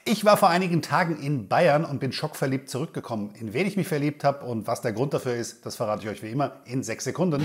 Ich war vor einigen Tagen in Bayern und bin schockverliebt zurückgekommen. In wen ich mich verliebt habe und was der Grund dafür ist, das verrate ich euch wie immer in 6 Sekunden.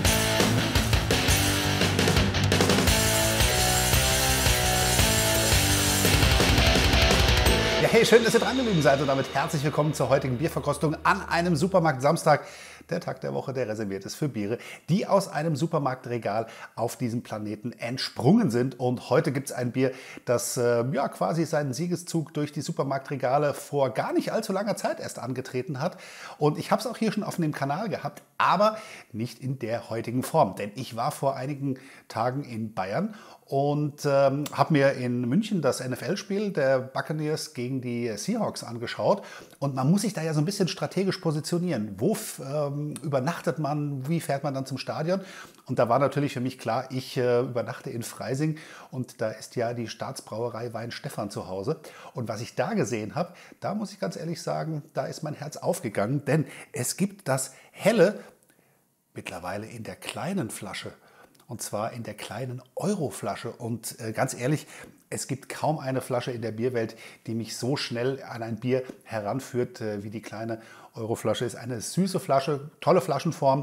Ja, hey, schön, dass ihr dran geblieben seid und damit herzlich willkommen zur heutigen Bierverkostung an einem Supermarkt-Samstag. Der Tag der Woche, der reserviert ist für Biere, die aus einem Supermarktregal auf diesem Planeten entsprungen sind. Und heute gibt es ein Bier, das quasi seinen Siegeszug durch die Supermarktregale vor gar nicht allzu langer Zeit erst angetreten hat. Und ich habe es auch hier schon auf dem Kanal gehabt, aber nicht in der heutigen Form. Denn ich war vor einigen Tagen in Bayern und habe mir in München das NFL-Spiel der Buccaneers gegen die Seahawks angeschaut. Und man muss sich da ja so ein bisschen strategisch positionieren. Wo übernachtet man, wie fährt man dann zum Stadion? Und da war natürlich für mich klar, ich übernachte in Freising und da ist ja die Staatsbrauerei Weihenstephan zu Hause. Und was ich da gesehen habe, da muss ich ganz ehrlich sagen, da ist mein Herz aufgegangen, denn es gibt das Helle mittlerweile in der kleinen Flasche. Und zwar in der kleinen Euro-Flasche. Und ganz ehrlich, es gibt kaum eine Flasche in der Bierwelt, die mich so schnell an ein Bier heranführt, wie die kleine Euro-Flasche ist. Eine süße Flasche, tolle Flaschenform.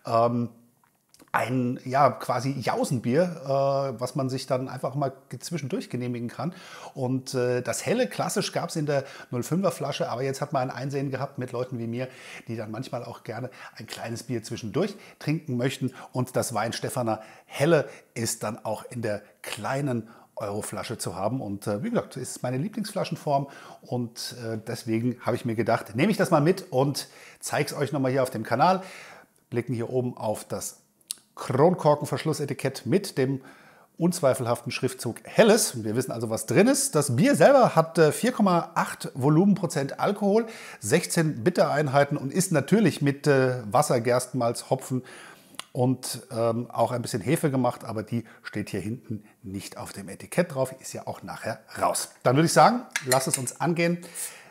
Ein quasi Jausenbier, was man sich dann einfach mal zwischendurch genehmigen kann. Und das Helle, klassisch, gab es in der 05er Flasche, aber jetzt hat man ein Einsehen gehabt mit Leuten wie mir, die dann manchmal auch gerne ein kleines Bier zwischendurch trinken möchten. Und das Weihenstephaner Helle ist dann auch in der kleinen Euro-Flasche zu haben. Und wie gesagt, ist meine Lieblingsflaschenform und deswegen habe ich mir gedacht, nehme ich das mal mit und zeige es euch nochmal hier auf dem Kanal. Blicken hier oben auf das Kronkorkenverschlussetikett mit dem unzweifelhaften Schriftzug Helles. Wir wissen also, was drin ist. Das Bier selber hat 4,8 Volumenprozent Alkohol, 16 Bittereinheiten und ist natürlich mit Wasser, Gerstenmalz, Hopfen und auch ein bisschen Hefe gemacht, aber die steht hier hinten nicht auf dem Etikett drauf, ist ja auch nachher raus. Dann würde ich sagen, lass es uns angehen.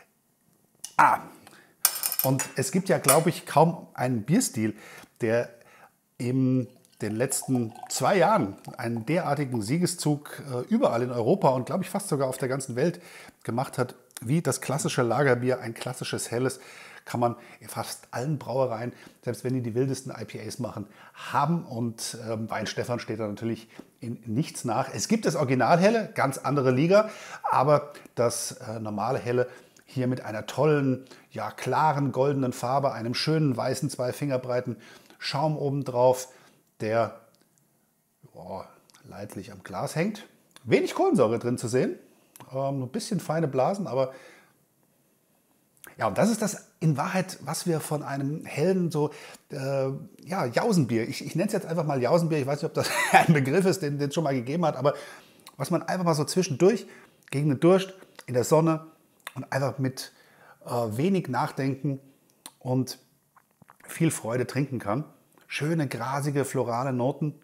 Und es gibt ja, glaube ich, kaum einen Bierstil, der in den letzten 2 Jahren einen derartigen Siegeszug überall in Europa und glaube ich fast sogar auf der ganzen Welt gemacht hat, wie das klassische Lagerbier, ein klassisches Helles, kann man in fast allen Brauereien, selbst wenn die wildesten IPAs machen, haben. Und Weihenstephan steht da natürlich in nichts nach. Es gibt das Originalhelle, ganz andere Liga, aber das normale Helle hier mit einer tollen, klaren goldenen Farbe, einem schönen weißen 2 Fingerbreiten Schaum obendrauf, der leidlich am Glas hängt. Wenig Kohlensäure drin zu sehen, ein bisschen feine Blasen, aber ja, und das ist das in Wahrheit, was wir von einem hellen Jausenbier, ich nenne es jetzt einfach mal Jausenbier, ich weiß nicht, ob das ein Begriff ist, den es schon mal gegeben hat, aber was man einfach mal so zwischendurch gegen den Durst in der Sonne und einfach mit wenig Nachdenken und viel Freude trinken kann. Schöne, grasige, florale Noten.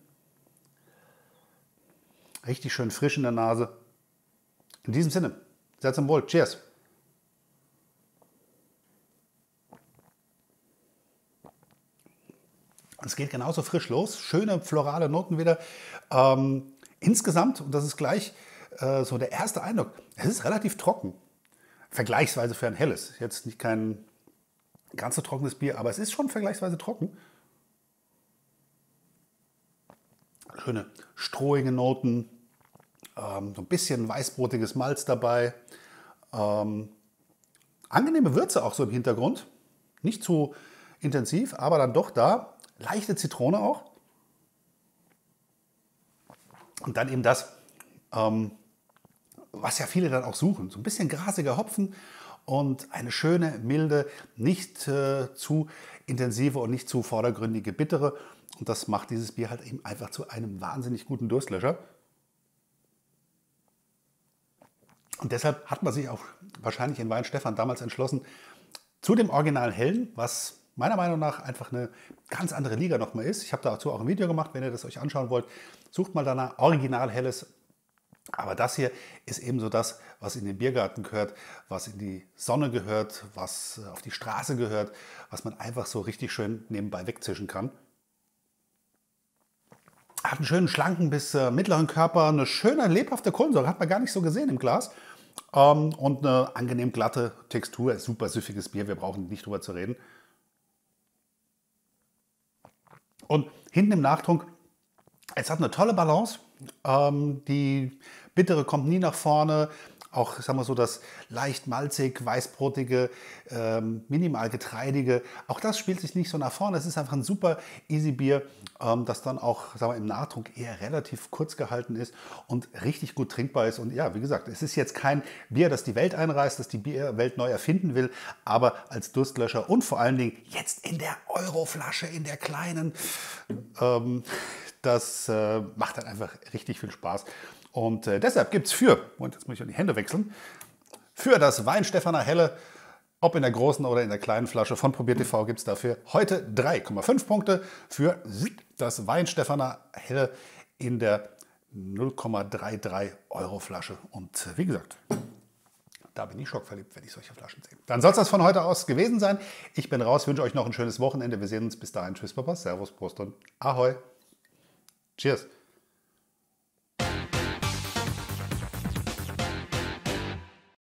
Richtig schön frisch in der Nase. In diesem Sinne, sehr zum Wohl. Cheers! Es geht genauso frisch los. Schöne, florale Noten wieder. Insgesamt, und das ist gleich so der erste Eindruck, es ist relativ trocken. Vergleichsweise für ein Helles. Jetzt nicht kein ganz so trockenes Bier, aber es ist schon vergleichsweise trocken. Schöne strohige Noten, so ein bisschen weißbrotiges Malz dabei. Angenehme Würze auch so im Hintergrund. Nicht zu intensiv, aber dann doch da. Leichte Zitrone auch. Und dann eben das, was ja viele dann auch suchen. So ein bisschen grasiger Hopfen und eine schöne, milde, nicht zu intensive und nicht zu vordergründige Bittere. Und das macht dieses Bier halt eben einfach zu einem wahnsinnig guten Durstlöscher. Und deshalb hat man sich auch wahrscheinlich in Weihenstephan damals entschlossen, zu dem originalen Hellen, was meiner Meinung nach einfach eine ganz andere Liga nochmal ist. Ich habe dazu auch ein Video gemacht, wenn ihr das euch anschauen wollt. Sucht mal danach Original Helles. Aber das hier ist eben so das, was in den Biergarten gehört, was in die Sonne gehört, was auf die Straße gehört, was man einfach so richtig schön nebenbei wegzischen kann. Hat einen schönen schlanken bis mittleren Körper, eine schöne lebhafte Kohlensäure, hat man gar nicht so gesehen im Glas. und eine angenehm glatte Textur. Super süffiges Bier, wir brauchen nicht drüber zu reden. Und hinten im Nachtrunk, es hat eine tolle Balance. Die Bittere kommt nie nach vorne. Auch, sagen wir so, das leicht malzig, weißbrotige, minimal getreidige, auch das spielt sich nicht so nach vorne. Es ist einfach ein super easy Bier, das dann auch, sagen wir, im Nachtrunk eher relativ kurz gehalten ist und richtig gut trinkbar ist. Und ja, wie gesagt, es ist jetzt kein Bier, das die Welt einreißt, das die Bierwelt neu erfinden will, aber als Durstlöscher und vor allen Dingen jetzt in der Euroflasche, in der kleinen, das macht dann einfach richtig viel Spaß. Und deshalb gibt es und jetzt muss ich die Hände wechseln, für das Weihenstephaner Helle, ob in der großen oder in der kleinen Flasche von Probiert TV, gibt es dafür heute 3,5 Punkte für das Weihenstephaner Helle in der 0,33 Euro Flasche. Und wie gesagt, da bin ich schockverliebt, wenn ich solche Flaschen sehe. Dann soll es das von heute aus gewesen sein. Ich bin raus, wünsche euch noch ein schönes Wochenende. Wir sehen uns bis dahin. Tschüss, Papa, Servus, Prost und Ahoi. Cheers.